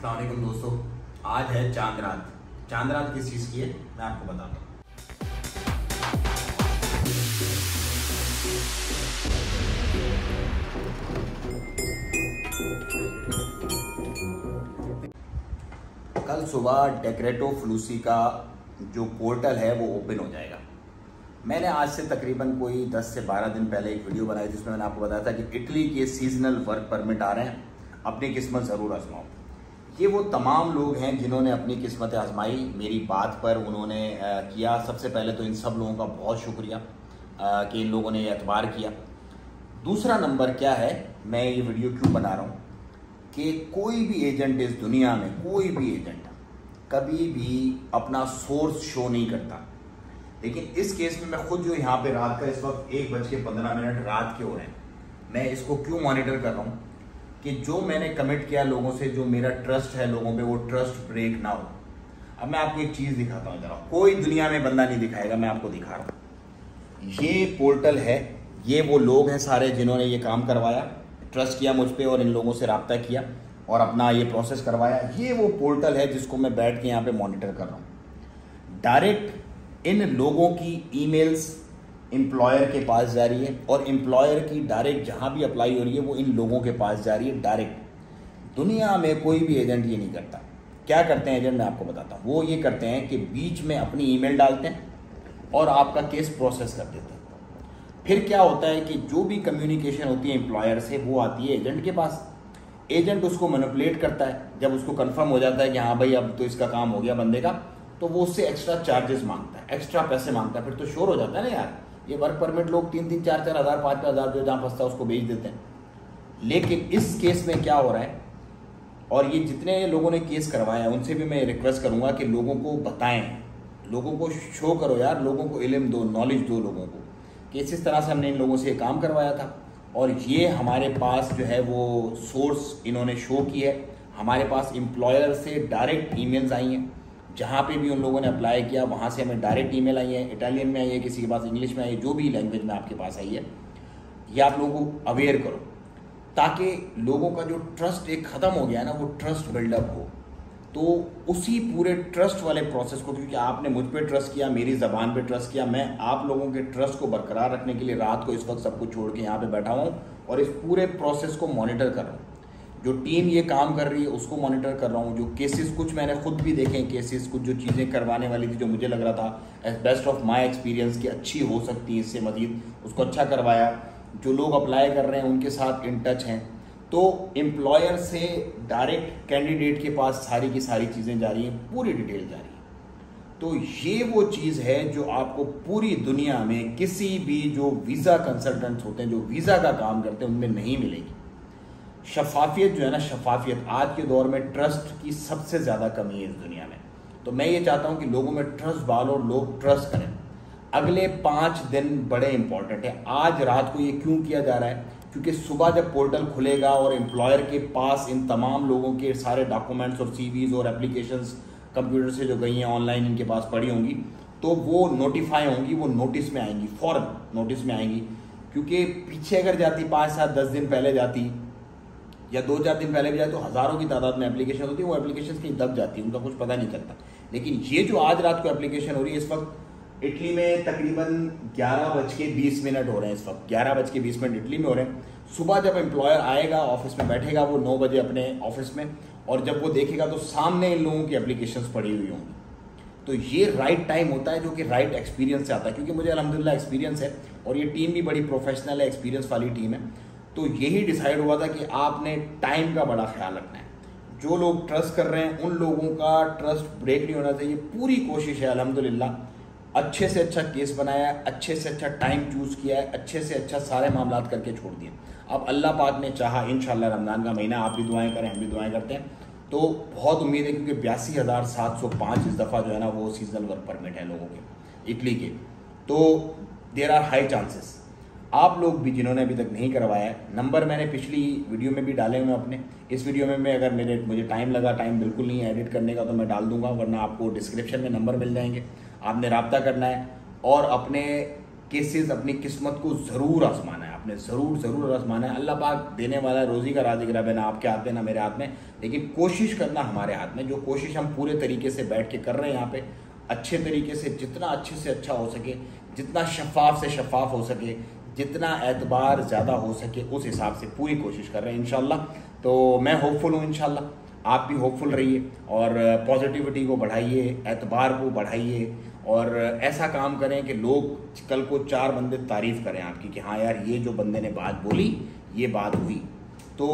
अस्सलाम वालेकुम दोस्तों, आज है चांद रात। चांद रात किस चीज़ की है मैं आपको बताता हूँ। कल सुबह डेक्रेटो फ्लूसी का जो पोर्टल है वो ओपन हो जाएगा। मैंने आज से तकरीबन कोई 10 से 12 दिन पहले एक वीडियो बनाई जिसमें मैंने आपको बताया था कि इटली के सीजनल वर्क परमिट आ रहे हैं, अपनी किस्मत ज़रूर आजमाओ। ये वो तमाम लोग हैं जिन्होंने अपनी किस्मत आजमाई, मेरी बात पर उन्होंने किया। सबसे पहले तो इन सब लोगों का बहुत शुक्रिया कि इन लोगों ने एतबार किया। दूसरा नंबर क्या है, मैं ये वीडियो क्यों बना रहा हूँ कि कोई भी एजेंट इस दुनिया में, कोई भी एजेंट कभी भी अपना सोर्स शो नहीं करता। लेकिन इस केस में मैं खुद जो यहाँ पे रात का इस वक्त 1:15 रात के हो रहे हैं, मैं इसको क्यों मॉनिटर कर रहा हूँ कि जो मैंने कमिट किया लोगों से, जो मेरा ट्रस्ट है लोगों पे, वो ट्रस्ट ब्रेक ना हो। अब मैं आपको एक चीज़ दिखाता हूँ, जरा कोई दुनिया में बंदा नहीं दिखाएगा, मैं आपको दिखा रहा हूँ। ये पोर्टल है, ये वो लोग हैं सारे जिन्होंने ये काम करवाया, ट्रस्ट किया मुझ पर और इन लोगों से रब्ता किया और अपना ये प्रोसेस करवाया। ये वो पोर्टल है जिसको मैं बैठ के यहाँ पे मॉनिटर कर रहा हूँ। डायरेक्ट इन लोगों की ईमेल्स एम्प्लॉयर के पास जा रही है और एम्प्लॉयर की डायरेक्ट जहाँ भी अप्लाई हो रही है वो इन लोगों के पास जा रही है डायरेक्ट। दुनिया में कोई भी एजेंट ये नहीं करता। क्या करते हैं एजेंट, मैं आपको बताता हूँ। वो ये करते हैं कि बीच में अपनी ईमेल डालते हैं और आपका केस प्रोसेस कर देते हैं। फिर क्या होता है कि जो भी कम्युनिकेशन होती है एम्प्लॉयर से वो आती है एजेंट के पास। एजेंट उसको मैनिपुलेट करता है। जब उसको कंफर्म हो जाता है कि हाँ भाई अब तो इसका काम हो गया बंदे का, तो वो उससे एक्स्ट्रा चार्जेस मांगता है, एक्स्ट्रा पैसे मांगता है। फिर तो शोर हो जाता है ना यार, ये वर्क परमिट लोग 3-3, 4-4 हज़ार, 5-5 हज़ार जो जहाँ फंसता है उसको भेज देते हैं। लेकिन इस केस में क्या हो रहा है, और ये जितने लोगों ने केस करवाया उनसे भी मैं रिक्वेस्ट करूँगा कि लोगों को बताएं, लोगों को शो करो यार, लोगों को इल्म दो, नॉलेज दो लोगों को कि इस तरह से हमने इन लोगों से ये काम करवाया था और ये हमारे पास जो है वो सोर्स इन्होंने शो की है। हमारे पास एम्प्लॉयर से डायरेक्ट ईमेल्स आई हैं, जहाँ पे भी उन लोगों ने अप्लाई किया वहाँ से हमें डायरेक्ट ईमेल आई है। इटालियन में आई है, किसी के पास इंग्लिश में आई है, जो भी लैंग्वेज में आपके पास आई है, ये आप लोगों को अवेयर करो ताकि लोगों का जो ट्रस्ट एक ख़त्म हो गया ना, वो ट्रस्ट बिल्डअप हो। तो उसी पूरे ट्रस्ट वाले प्रोसेस को, क्योंकि आपने मुझ पर ट्रस्ट किया, मेरी ज़बान पे ट्रस्ट किया, मैं आप लोगों के ट्रस्ट को बरकरार रखने के लिए रात को इस वक्त सब कुछ छोड़ के यहाँ पे बैठा हूँ और इस पूरे प्रोसेस को मॉनिटर कर रहा हूँ। जो टीम ये काम कर रही है उसको मॉनिटर कर रहा हूँ। जो केसेस कुछ मैंने खुद भी देखे हैं, केसेस कुछ जो चीज़ें करवाने वाली थी जो मुझे लग रहा था as best of my experience कि अच्छी हो सकती है इससे मज़ीद, उसको अच्छा करवाया। जो लोग अप्लाई कर रहे हैं उनके साथ इन टच हैं। तो एम्प्लॉयर से डायरेक्ट कैंडिडेट के पास सारी की सारी चीज़ें जा रही हैं, पूरी डिटेल जा रही है। तो ये वो चीज़ है जो आपको पूरी दुनिया में किसी भी जो वीज़ा कंसल्टेंट्स होते हैं, जो वीज़ा का काम करते हैं, उनमें नहीं मिलेगी। शफाफियत जो है ना, शफाफियत आज के दौर में ट्रस्ट की सबसे ज़्यादा कमी है इस दुनिया में। तो मैं ये चाहता हूँ कि लोगों में ट्रस्ट डालो, लोग ट्रस्ट करें। अगले 5 दिन बड़े इंपॉर्टेंट है। आज रात को ये क्यों किया जा रहा है, क्योंकि सुबह जब पोर्टल खुलेगा और एम्प्लॉयर के पास इन तमाम लोगों के सारे डॉक्यूमेंट्स और सीवीज और एप्लीकेशंस कंप्यूटर से जो गई हैं ऑनलाइन इनके पास पड़ी होंगी, तो वो नोटिफाई होंगी, वो नोटिस में आएंगी, फ़ौरन नोटिस में आएंगी। क्योंकि पीछे अगर जाती 5-7-10 दिन पहले जाती या 2-4 दिन पहले भी जाए तो हज़ारों की तादाद में एप्लीकेशन होती है, वो एप्लीकेशन कहीं दब जाती है, उनका कुछ पता नहीं चलता। लेकिन ये जो आज रात को एप्लीकेशन हो रही है, इस वक्त इटली में तकरीबन 11:20 हो रहे हैं। इस वक्त 11:20 इटली में हो रहे हैं। सुबह जब एम्प्लॉयर आएगा, ऑफिस में बैठेगा वो 9 बजे अपने ऑफिस में, और जब वो देखेगा तो सामने इन लोगों की एप्लीकेशंस पड़ी हुई होंगी। तो ये राइट टाइम होता है जो कि राइट एक्सपीरियंस से आता है, क्योंकि मुझे अल्हम्दुलिल्लाह एक्सपीरियंस है और ये टीम भी बड़ी प्रोफेशनल है, एक्सपीरियंस वाली टीम है। तो यही डिसाइड हुआ था कि आपने टाइम का बड़ा ख्याल रखना है। जो लोग ट्रस्ट कर रहे हैं उन लोगों का ट्रस्ट ब्रेक नहीं होना चाहिए। पूरी कोशिश है अल्हम्दुलिल्लाह, अच्छे से अच्छा केस बनाया है, अच्छे से अच्छा टाइम चूज़ किया है, अच्छे से अच्छा सारे मामलात करके छोड़ दिए। अब अल्लाह पाक ने चाहा इंशाल्लाह रमज़ान का महीना, आप भी दुआएं करें, हम भी दुआएं करते हैं, तो बहुत उम्मीद है, क्योंकि 82,705 इस दफ़ा जो है ना वो सीजनल वर्क परमिट है लोगों के इटली के। तो देयर आर हाई चांसेस। आप लोग भी जिन्होंने अभी तक नहीं करवाया है, नंबर मैंने पिछली वीडियो में भी डाले हुए अपने। इस वीडियो में मैं अगर मुझे टाइम लगा, टाइम बिल्कुल नहीं है एडिट करने का, तो मैं डाल दूंगा, वरना आपको डिस्क्रिप्शन में नंबर मिल जाएंगे। आपने रब्ता करना है और अपने केसेस, अपनी किस्मत को ज़रूर आजमाना है। आपने ज़रूर आजमाना है। अल्लाह पाक देने वाला है, रोज़ी का राज़िक रब है, ना आपके हाथ में ना मेरे हाथ में, लेकिन कोशिश करना हमारे हाथ में। जो कोशिश हम पूरे तरीके से बैठ के कर रहे हैं यहाँ पे, अच्छे तरीके से, जितना अच्छे से अच्छा हो सके, जितना शफाफ से शफाफ हो सके, जितना एतबार ज़्यादा हो सके, उस हिसाब से पूरी कोशिश कर रहे हैं इंशाल्लाह। तो मैं होपफुल हूँ इंशाल्लाह, आप भी होपफुल रहिए और पॉजिटिविटी को बढ़ाइए, एतबार को बढ़ाइए और ऐसा काम करें कि लोग कल को 4 बंदे तारीफ़ करें आपकी कि हाँ यार ये जो बंदे ने बात बोली ये बात हुई। तो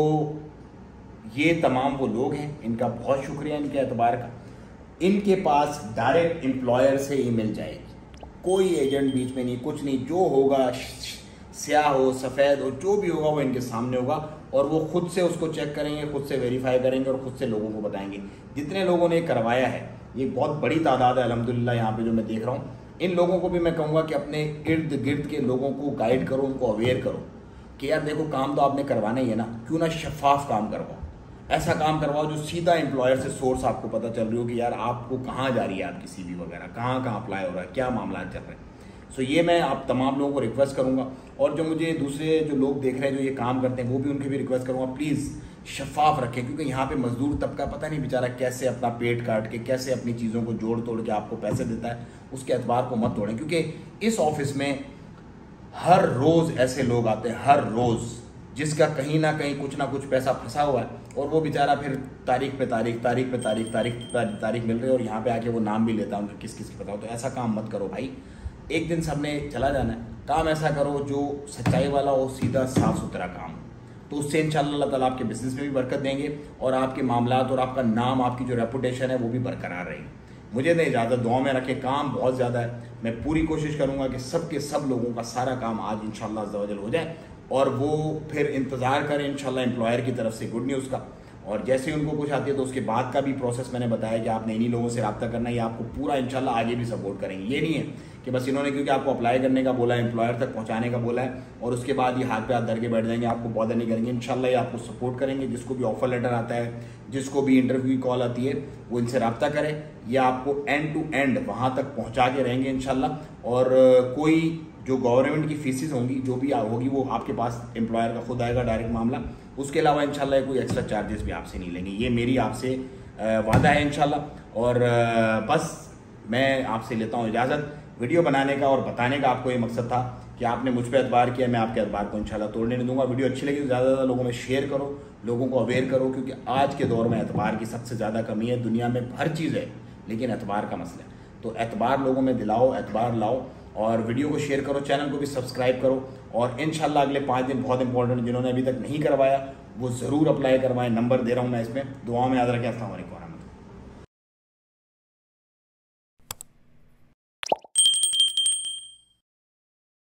ये तमाम वो लोग हैं, इनका बहुत शुक्रिया इनके एतबार का। इनके पास डायरेक्ट एम्प्लॉयर से ईमेल जाएगी, कोई एजेंट बीच में नहीं, कुछ नहीं। जो होगा, स्याह हो सफ़ेद हो, जो भी होगा वो इनके सामने होगा और वो खुद से उसको चेक करेंगे, खुद से वेरीफाई करेंगे और खुद से लोगों को बताएंगे। जितने लोगों ने करवाया है, ये बहुत बड़ी तादाद है अल्हम्दुलिल्लाह यहाँ पे जो मैं देख रहा हूँ। इन लोगों को भी मैं कहूँगा कि अपने इर्द गिर्द के लोगों को गाइड करो, उनको अवेयर करो कि यार देखो काम तो आपने करवाना ही है ना, क्यों ना शफाफ काम करवाओ, ऐसा काम करवाओ जो सीधा एम्प्लॉयर से सोर्स आपको पता चल रही हो कि यार आपको कहाँ जा रही है आपकी CV वगैरह, कहाँ अप्लाई हो रहा है, क्या मामला चल रहे हैं। सो ये मैं आप तमाम लोगों को रिक्वेस्ट करूँगा और जो मुझे दूसरे जो लोग देख रहे हैं जो ये काम करते हैं वो भी उनकी भी रिक्वेस्ट करूँगा, प्लीज़ शफाफ रखें, क्योंकि यहाँ पे मजदूर तबका पता नहीं बेचारा कैसे अपना पेट काट के, कैसे अपनी चीज़ों को जोड़ तोड़ के आपको पैसे देता है, उसके एतबार को मत तोड़ें। क्योंकि इस ऑफिस में हर रोज़ ऐसे लोग आते हैं, हर रोज़, जिसका कहीं ना कहीं कुछ ना कुछ पैसा फंसा हुआ है और वो बेचारा फिर तारीख पे तारीख मिल रही है और यहाँ पे आके वो नाम भी लेता है उनका, किस किस की पता हो। तो ऐसा काम मत करो भाई, एक दिन सबने चला जाना है। काम ऐसा करो जो सच्चाई वाला हो, सीधा साफ सुथरा काम, तो उससे इंशाल्लाह अल्लाह ताला आपके बिजनेस में भी बरकत देंगे और आपके मामलात और आपका नाम, आपकी जो रेपुटेशन है वो भी बरकरार रहेगी। मुझे नहीं इजाज़त, दुआ में रखें, काम बहुत ज़्यादा है। मैं पूरी कोशिश करूँगा कि सब लोगों का सारा काम आज इंशाल्लाह अज़्ज़ा वजल हो जाए और वो फिर इंतज़ार करें इंशाल्लाह एम्प्लॉयर की तरफ से गुड न्यूज़ का। और जैसे ही उनको कुछ आती है तो उसके बाद का भी प्रोसेस मैंने बताया कि आपने इन्हीं लोगों से रब्ता करना है, ये आपको पूरा इंशाल्लाह आगे भी सपोर्ट करेंगे। ये नहीं है कि बस इन्होंने क्योंकि आपको अप्लाई करने का बोला है, एम्प्लॉयर तक पहुंचाने का बोला है और उसके बाद ये हाथ पे हाथ धर के बैठ जाएंगे, आपको बॉदर नहीं करेंगे। इंशाल्लाह ये आपको सपोर्ट करेंगे। जिसको भी ऑफर लेटर आता है, जिसको भी इंटरव्यू की कॉल आती है, वो इनसे रब्ता करें, ये आपको एंड टू एंड वहाँ तक पहुँचा के रहेंगे इंशाल्लाह। और कोई जो गवर्नमेंट की फीसिस होंगी, जो भी होगी, वो आपके पास एम्प्लॉयर का खुद आएगा डायरेक्ट मामला। उसके अलावा इंशाल्लाह कोई एक्स्ट्रा चार्जेस भी आपसे नहीं लेंगे, ये मेरी आपसे वादा है इंशाल्लाह। और बस मैं आपसे लेता हूँ इजाज़त। वीडियो बनाने का और बताने का आपको ये मकसद था कि आपने मुझ पर एतबार किया, मैं आपके एतबार को इंशाल्लाह तोड़ने नहीं दूंगा। वीडियो अच्छी लगी तो ज़्यादा से ज़्यादा लोगों में शेयर करो, लोगों को अवेयर करो, क्योंकि आज के दौर में एतबार की सबसे ज़्यादा कमी है। दुनिया में हर चीज़ है लेकिन एतबार का मसला है, तो एतबार लोगों में दिलाओ, एतबार लाओ और वीडियो को शेयर करो, चैनल को भी सब्सक्राइब करो। और इंशाल्लाह अगले 5 दिन बहुत इंपॉर्टेंट, जिन्होंने अभी तक नहीं करवाया वो ज़रूर अप्लाई करवाएं। नंबर दे रहा हूँ मैं इसमें, दुआओं में याद रखें। अस्सलाम वालेकुम।